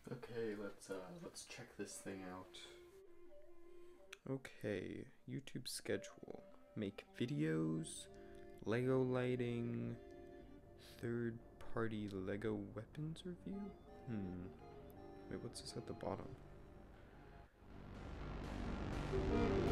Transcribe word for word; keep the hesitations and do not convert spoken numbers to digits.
Okay, let's uh let's check this thing out. Okay, YouTube schedule. Make videos, Lego lighting, third party Lego weapons review? Hmm. Wait, what's this at the bottom?